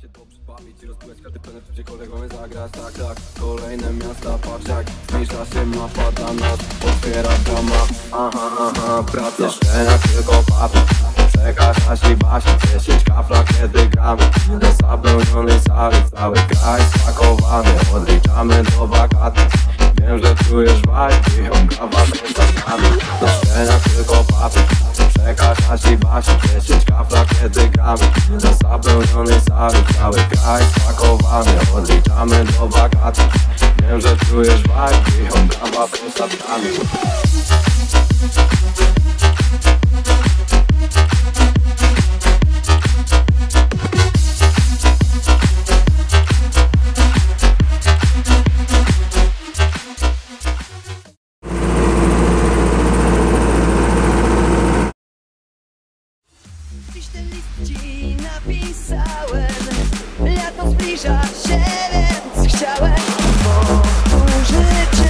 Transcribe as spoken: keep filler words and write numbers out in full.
się dobrze bawić i rozbujać każdy plener, gdziekolwiek mamy zagrać. Tak, tak, kolejne miasta, patrz jak zmniejsza się mapa dla nas, otwiera brama. Aha, aha, praca, jeszcze na tylko papier, przekaż i baś, dziesięć kafla kiedy gramy. Do zapełnionej sali cały kraj spakowany, odliczamy do wakacji. Wiem, że czujesz vibe i obrawa się zaskami. Do szczenia tylko papier, przekaż i baś, dziesięć kafla kiedy gramy. Do zapełnionej sali cały kraj spakowany, odliczamy do wakacji. Wiem, że czujesz vibe i obrawa się zaskami. Dziś ten list ci napisałem, lato zbliża się, więc chciałem powtórzyć